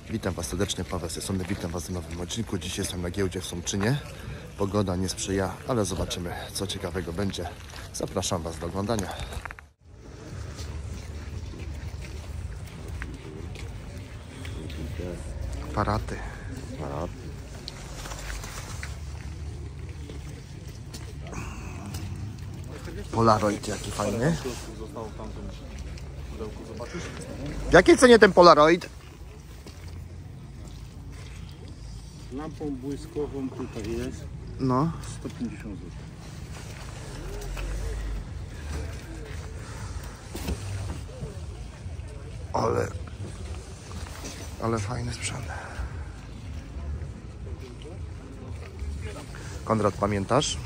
Witam Was serdecznie, Paweł Sesony, witam Was w nowym odcinku. Dzisiaj jestem na giełdzie w Sączynie. Pogoda nie sprzyja, ale zobaczymy, co ciekawego będzie. Zapraszam Was do oglądania. Aparaty. Polaroid jaki fajny. W jakiej cenie ten Polaroid? Lampą błyskową tutaj jest. No. 150 zł. Ale fajny sprzęt. Konrad, pamiętasz?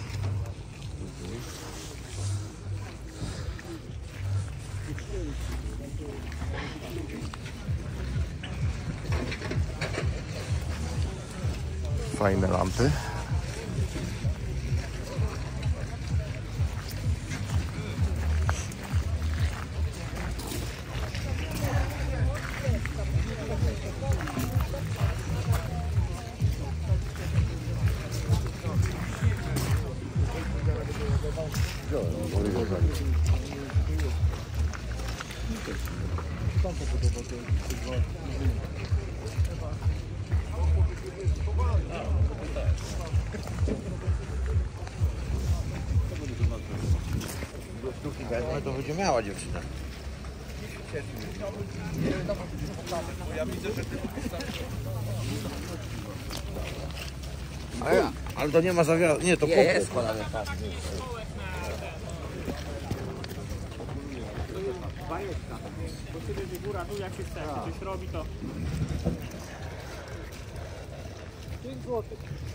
Fajne lampy. To będzie miała dziewczyna. Ale to nie ma zawiaru. Nie, to jest. Bajeczka. Bo sobie będzie góra, tu jak się chce, jak coś robi to... 5 zł.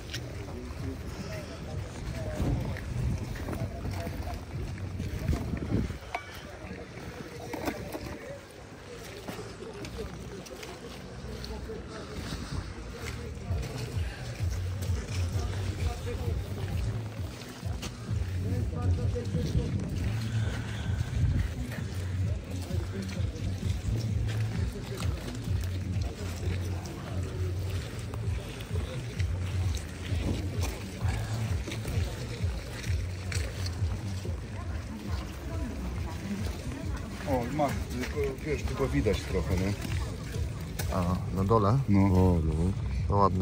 O, masz, tylko, wiesz, tylko widać trochę, nie? A, na dole? No. O, no. To ładne.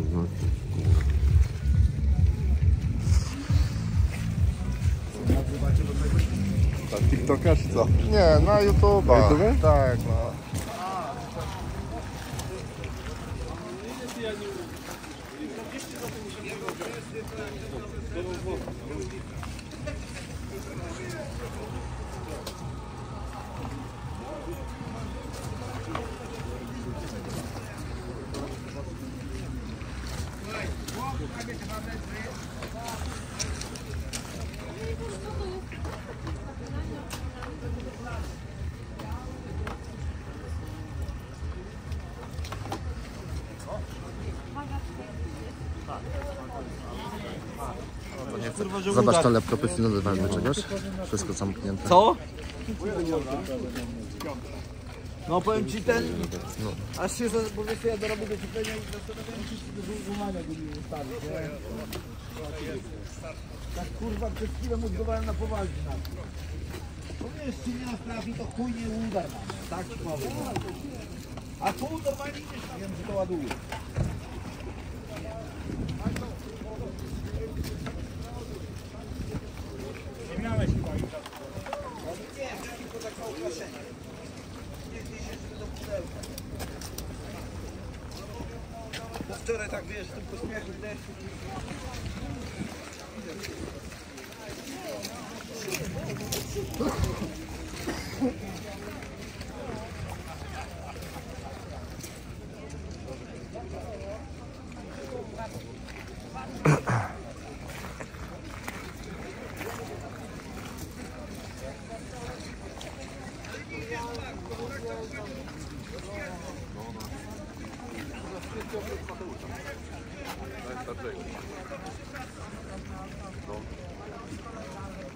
Tak, TikToka czy co? Nie, na YouTube'a. Na YouTube? Tak, no. Zobacz, to leptopy finalne czegoś. Wszystko zamknięte. Co? No powiem ci ten. No. Aż się bo wiesz, ja dorobię do cieplenia i zastanawiam się, czy do złamania go nie ustawić. Tak kurwa przez chwilę mózgowałem na poważnie na to. Powiesz, czy nie nas trafi, to chuj nie udar nam. Tak ci powiem. A tu normalnie nie wiem, że to ładuje. Nie miałeś chyba już. Nie, tylko tak na ukraszenie. Nie jeszcze do pudełka. Bo wczoraj tak wiesz, tylko śmiechu w deszczu.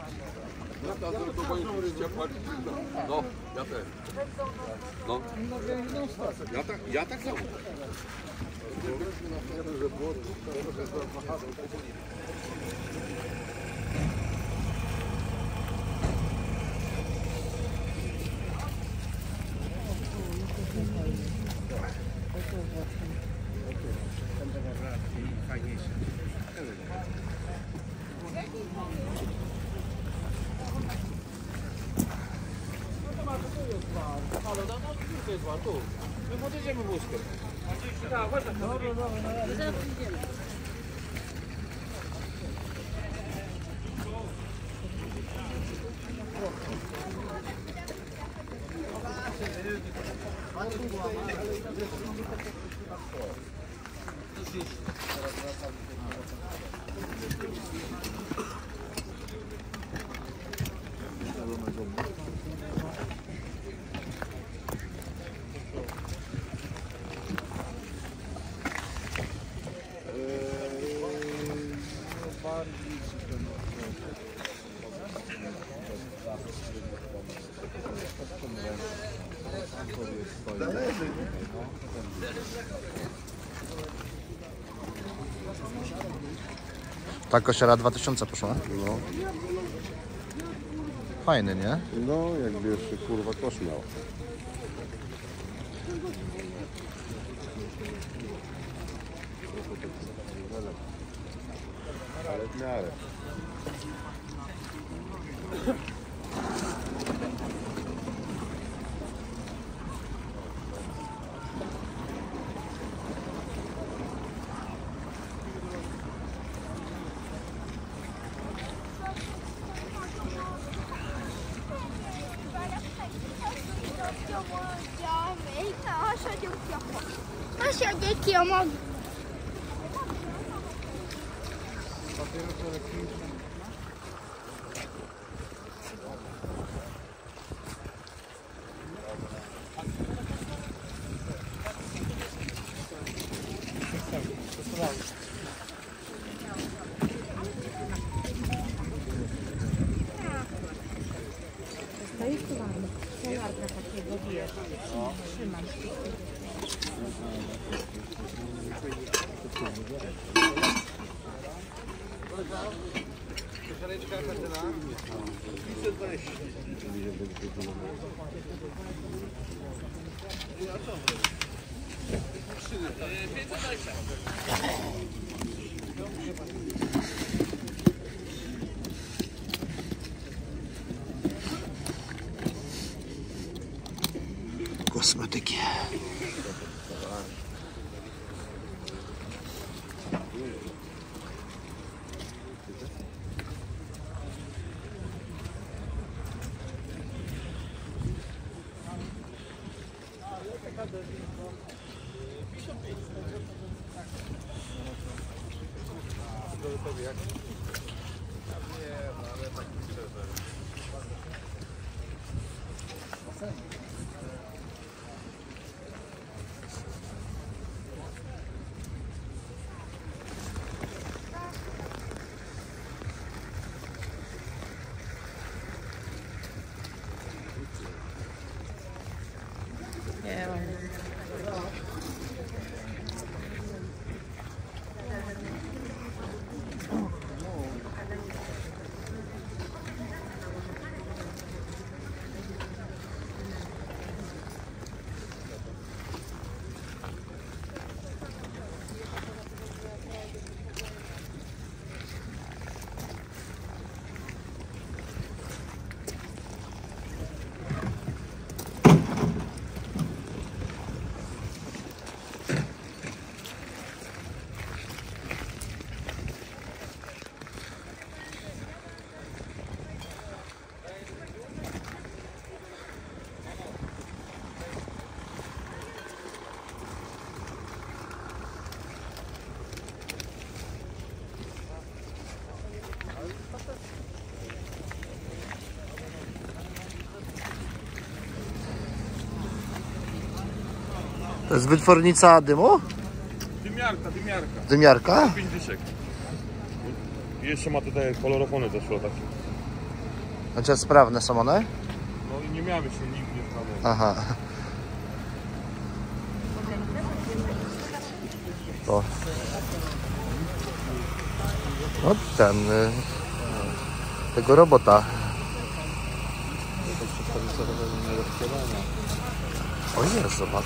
No, ja też. No. Ja tak samo. My podjedziemy wózkiem. Ta kosiara 2000 poszła. No, Fajny, nie? no jakby jeszcze kurwa kosz miał. Ale w miarę. Nossa, aqui, ó, Kosmetyki. To jest wytwornica dymu? Dymiarka. Dymiarka? 5 dyszek. I jeszcze ma tutaj kolorofony ze szło takie. Znaczy sprawne są one? No i nie miałem się nigdy w domu. Aha. To. No ten. Tego robota. O jest, zobacz.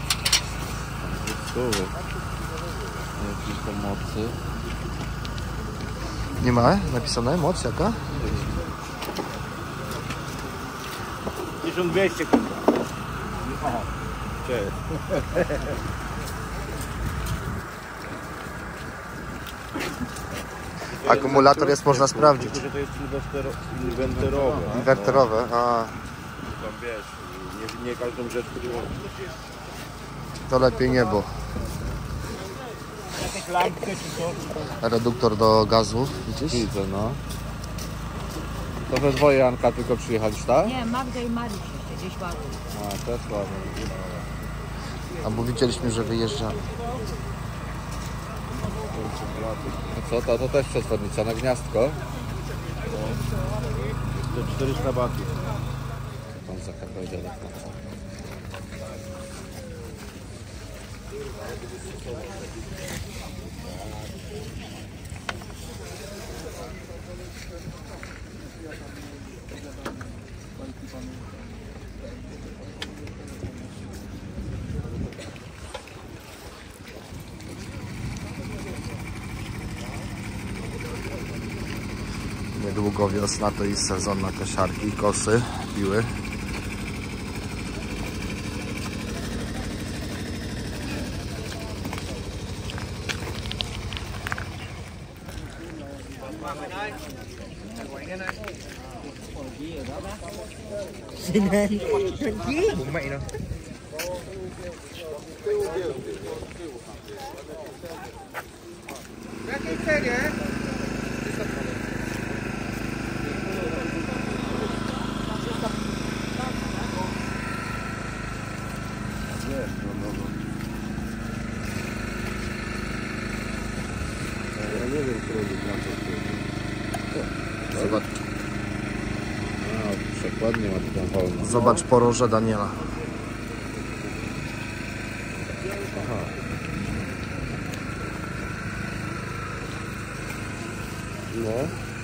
Jakiejś pomocy. Nie ma napisane moc jaka? 1200 kurwa. Cześć. Akumulator jest, można sprawdzić. Że to jest inwenterowe. Inwerterowe, a Tam wiesz, nie każdą rzecz, którą... to lepiej nie było. Jakieś lampkę czy co? Reduktor do gazu, widzisz? Widzę, no. To we dwoje, Anka, tylko przyjechać, tak? Nie, Magda i Mariusz jeszcze gdzieś ładnie. A, też ładnie. Albo widzieliśmy, że wyjeżdża. No co, to też przewodnica na gniazdko? To 400 batów. Pan za KPD. Niedługo wiosna to i sezon na kosiarki i kosy, piły. Ja nie wiem, który na to. Zobacz, A, przekładnie ma taką wolną. zobacz poroże Daniela. Aha. No.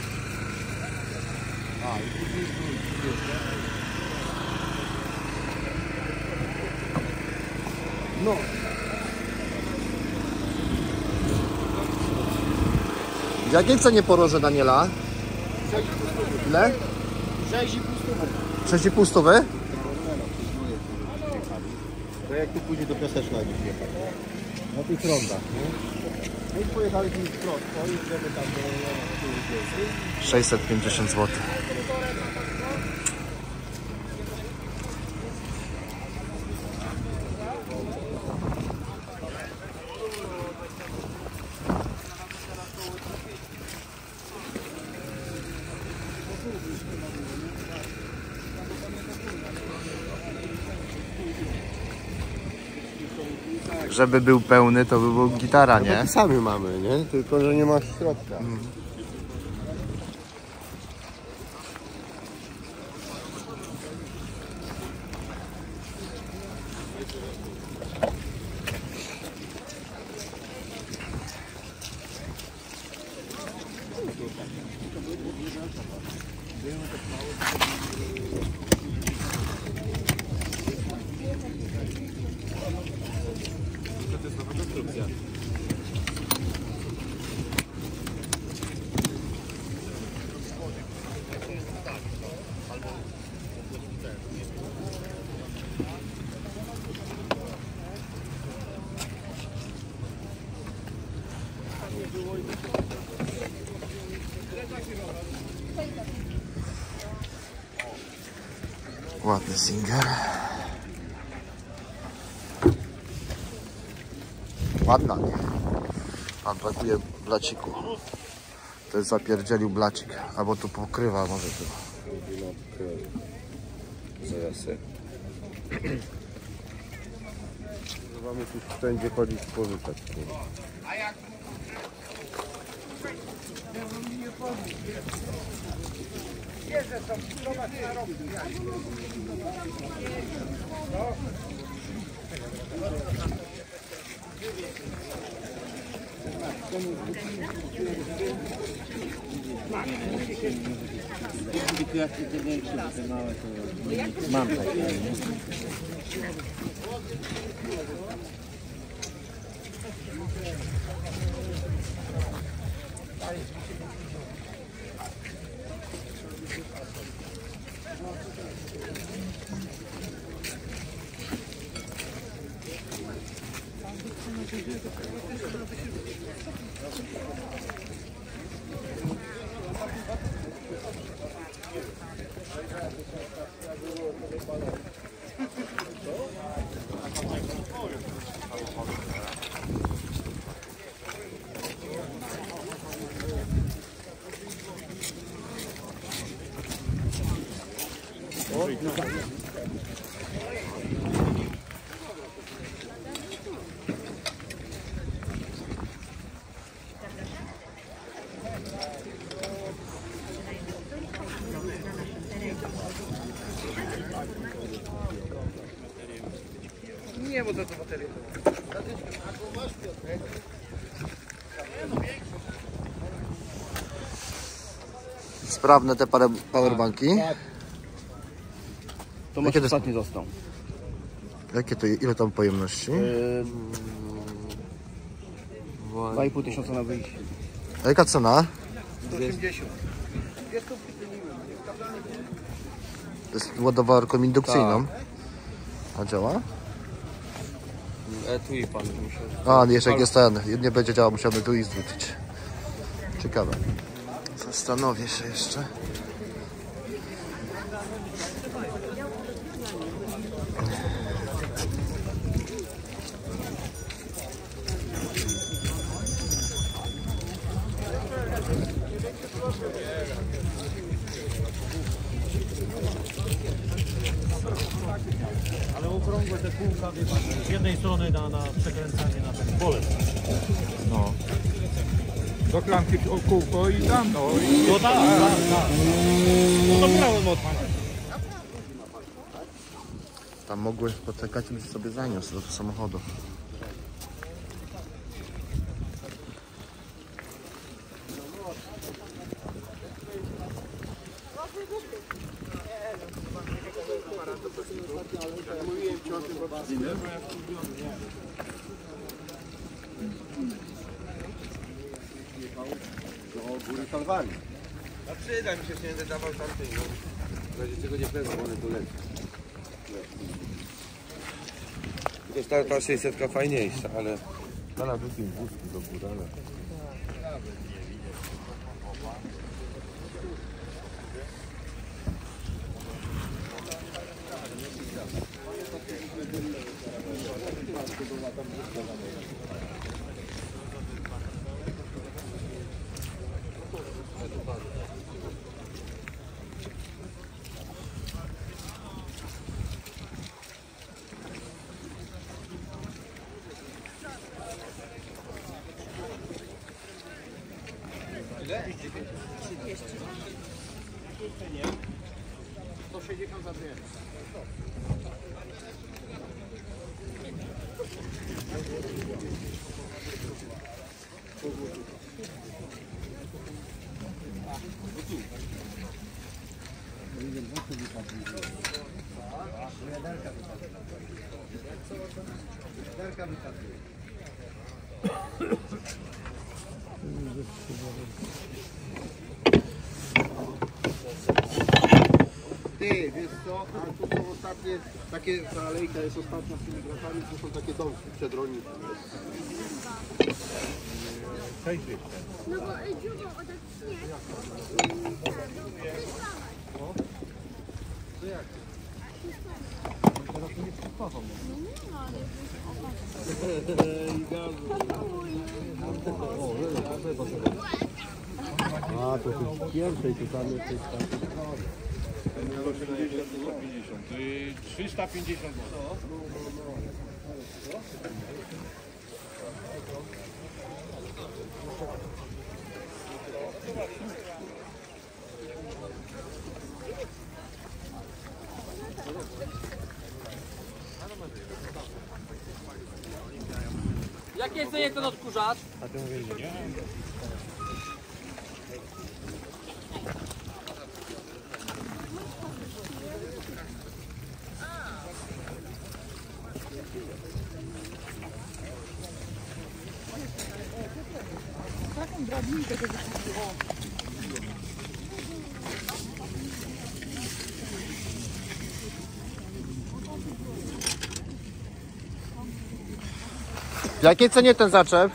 No. W jakiej cenie poroże Daniela? Ile? 6,5 stówy. To jak tu pójdzie do Piaseczna gdzieś jechać? Na tych rondach, nie? No i pojechali tu prosto, jedziemy tam do... 650 zł. Żeby był pełny, to by był gitara, nie? Taki sami mamy, nie? Tylko, że nie ma środka. Ładny Singer. Ładna, nie? Pan brakuje blaciku. To jest zapierdzielił blacik. Albo tu pokrywa może tu. Zaraz. Mamy tu wszędzie chodzić pożyczać. Świeże są, zobacz na rok. Mam takie, nie? Nie, bo to bateria. Sprawne te powerbanki. To Jakie masz to- ostatni został. Jakie to, ile tam pojemności? 2,5 tysiąca na wyjście. A jaka cena? 180. To jest ładowarką indukcyjną. A działa? Tu i pan musiał. A, jeszcze jak jest ten, nie będzie działał, musiałbym tu i zwrócić. Ciekawe. Zastanowię się jeszcze. Ale okrągłe te kółka, wie pan, z jednej strony na przekręcanie na ten pole. No. Do klamki o kółko i tam, no. No tak. No to brałem od pana. Tam mogłeś poczekać, bym sobie zaniósł do samochodu. Do góry Kalwarii. A przyda mi się, nie będę dawał tamtej. W razie czego nie pewno, one tu lecą. To ta 600 fajniejsza, ale na drugim wózku do góry, ale... Ty, wiesz co, a tu są ostatnie, takie, ta alejka jest ostatnia z tymi grafami, to są takie domki przed rolnikiem. No bo dziubo odetchnie. A, to jest pierwszej, to tam jest tam. 350. Jakie cenie ten odkurzacz? W jakiej cenie ten zaczep?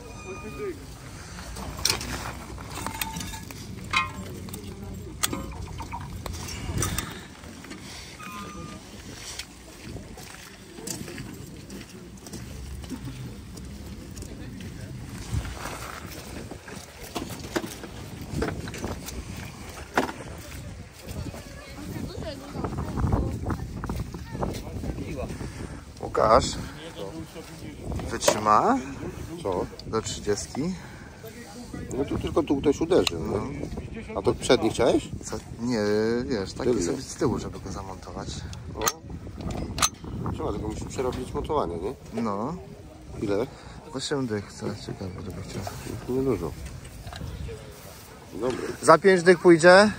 Łukasz, wytrzyma? Co? Do 30. No to tylko tu ktoś uderzy. No. A to przedni chciałeś? Co? Nie, wiesz, taki Tylny. sobie z tyłu, żeby go zamontować. Trzeba, tylko musi przerobić montowanie, nie? No, Ile? 8 dych, co ciekawe, żeby chciał. Niedużo. Dobry. Za 5 dych pójdzie?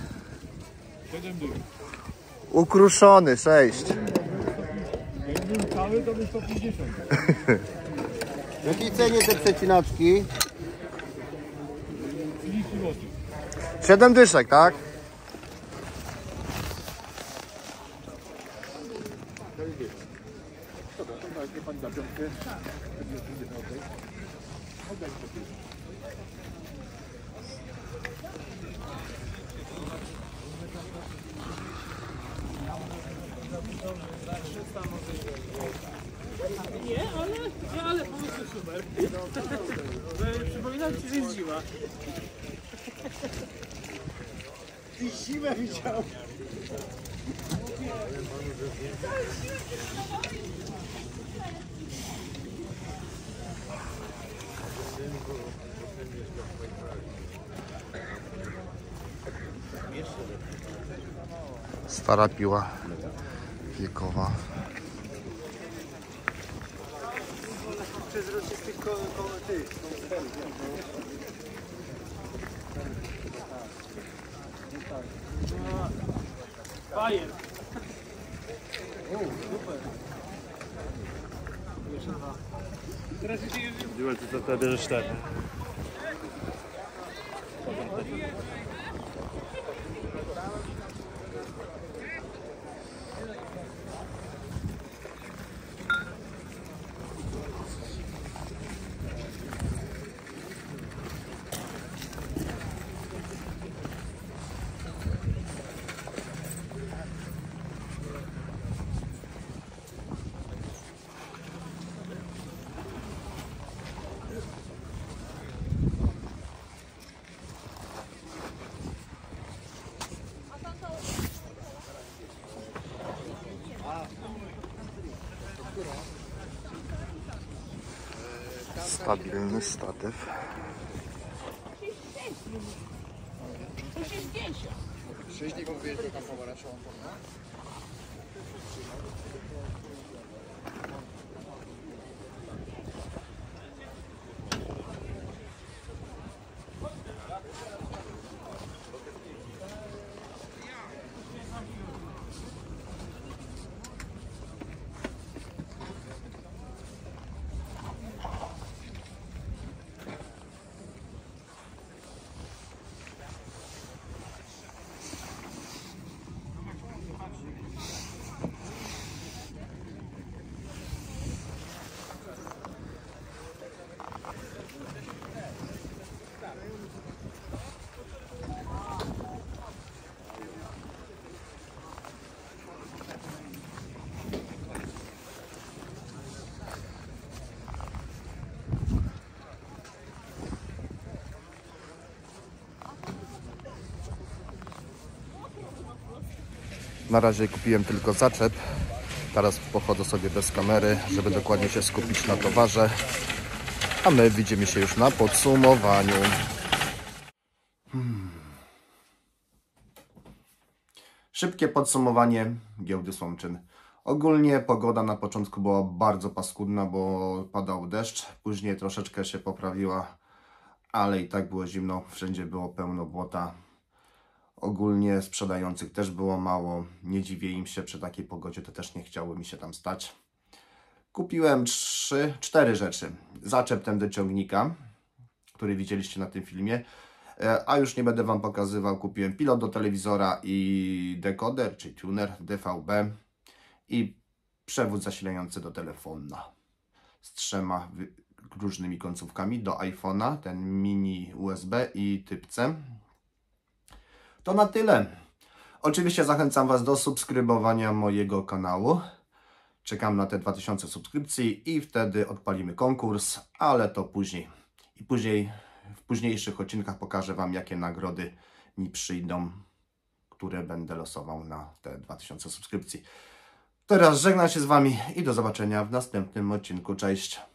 Ukruszony, 6. W jakiej cenie te przecinaczki? 7 dyszek, tak? Nie, ale pomysł super. Przypominam ci, że jest zima. Zimę widział. Stara piła wiekowa. Przezroczystych tych. Bajer. To to bierzesz tak. Stabilny statyw. Na razie kupiłem tylko zaczep. Teraz pochodzę sobie bez kamery, żeby dokładnie się skupić na towarze. A my widzimy się już na podsumowaniu. Szybkie podsumowanie giełdy Słomczyn. Ogólnie pogoda na początku była bardzo paskudna, bo padał deszcz. Później troszeczkę się poprawiła, ale i tak było zimno. Wszędzie było pełno błota. Ogólnie sprzedających też było mało. Nie dziwię im się, przy takiej pogodzie to też nie chciało mi się tam stać. Kupiłem 4 rzeczy. Zaczep ten do ciągnika, który widzieliście na tym filmie. A już nie będę Wam pokazywał. Kupiłem pilot do telewizora i dekoder, czy tuner DVB i przewód zasilający do telefona z 3 różnymi końcówkami do iPhone'a, ten mini USB i typ C. To na tyle. Oczywiście zachęcam Was do subskrybowania mojego kanału. Czekam na te 2000 subskrypcji i wtedy odpalimy konkurs, ale to później. I w późniejszych odcinkach pokażę Wam, jakie nagrody mi przyjdą, które będę losował na te 2000 subskrypcji. Teraz żegnam się z Wami i do zobaczenia w następnym odcinku. Cześć!